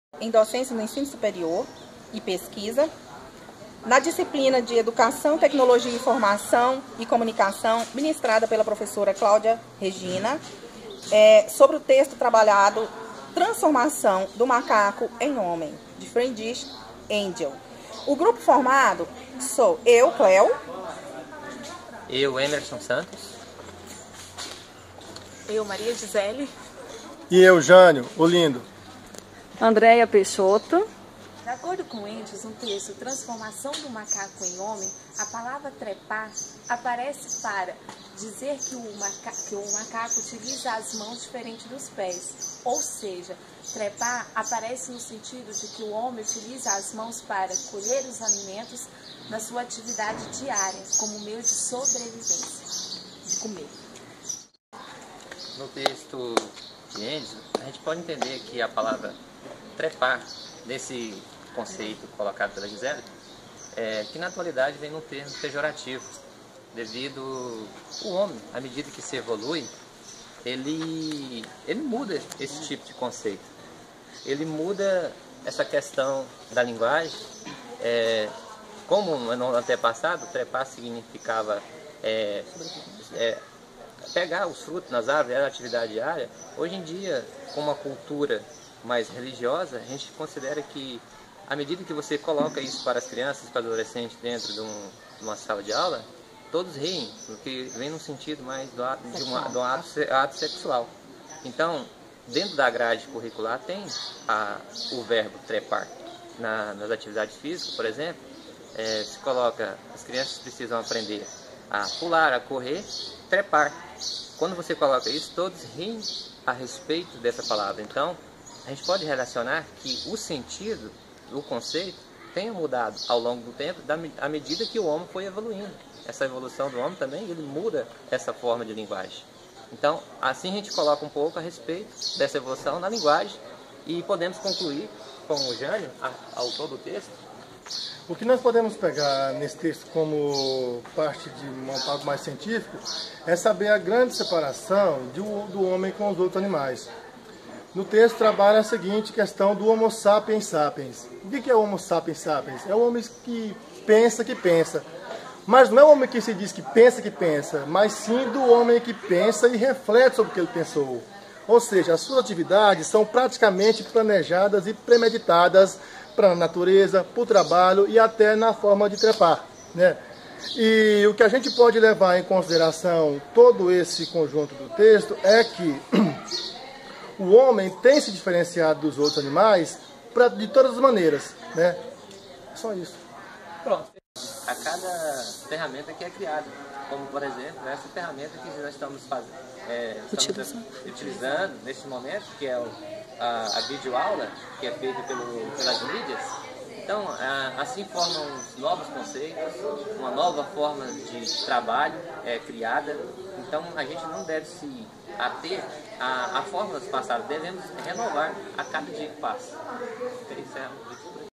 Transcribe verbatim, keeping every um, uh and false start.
em docência no ensino superior e pesquisa, na disciplina de Educação, Tecnologia, Informação e Comunicação, ministrada pela professora Cláudia Regina, é, sobre o texto trabalhado Transformação do Macaco em Homem, de Friedrich Engels. O grupo formado sou eu, Cléo. Eu, Emerson Santos. Eu, Maria Gisele. E eu, Jânio, o lindo. Andréia Peixoto. De acordo com Engels, no texto Transformação do Macaco em Homem, a palavra trepar aparece para dizer que o, maca que o macaco utiliza as mãos diferente dos pés. Ou seja, trepar aparece no sentido de que o homem utiliza as mãos para colher os alimentos na sua atividade diária, como meio de sobrevivência, de comer. No texto de Engels, a gente pode entender que a palavra trepar, desse conceito colocado pela Gisele, é, que na atualidade vem num termo pejorativo, devido o homem, à medida que se evolui, ele, ele muda esse tipo de conceito. Ele muda essa questão da linguagem. É, como no antepassado, trepar significava é, é, pegar os frutos nas árvores, era atividade diária. Hoje em dia, com uma cultura mais religiosa, a gente considera que, à medida que você coloca isso para as crianças, para os adolescentes dentro de, um, de uma sala de aula, todos riem, porque vem no sentido mais do ato, de, uma, de um ato, ato sexual. Então, dentro da grade curricular tem a, o verbo trepar. Na, nas atividades físicas, por exemplo, é, se coloca, as crianças precisam aprender a pular, a correr, trepar. Quando você coloca isso, todos riem a respeito dessa palavra. Então, a gente pode relacionar que o sentido, o conceito, tenha mudado ao longo do tempo, à medida que o homem foi evoluindo. Essa evolução do homem também, ele muda essa forma de linguagem. Então, assim a gente coloca um pouco a respeito dessa evolução na linguagem e podemos concluir com o Jânio, autor do texto. O que nós podemos pegar nesse texto como parte de um algo mais científico é saber a grande separação de, do homem com os outros animais. No texto trabalha a seguinte questão do Homo sapiens sapiens. O que é o Homo sapiens sapiens? É o homem que pensa que pensa. Mas não é o homem que se diz que pensa que pensa, mas sim do homem que pensa e reflete sobre o que ele pensou. Ou seja, as suas atividades são praticamente planejadas e premeditadas para a natureza, para o trabalho e até na forma de trepar, né? E o que a gente pode levar em consideração todo esse conjunto do texto é que o homem tem se diferenciado dos outros animais pra, de todas as maneiras, né? Só isso. Pronto. A cada ferramenta que é criada, como por exemplo essa ferramenta que nós estamos, fazendo, é, estamos utilizando neste momento, que é o, a, a videoaula, que é feita pelo, pelas mídias. Então, a, assim formam novos conceitos, uma nova forma de trabalho é criada. Então, a gente não deve se ater a, a fórmulas passadas, devemos renovar a cada dia que passa. Isso é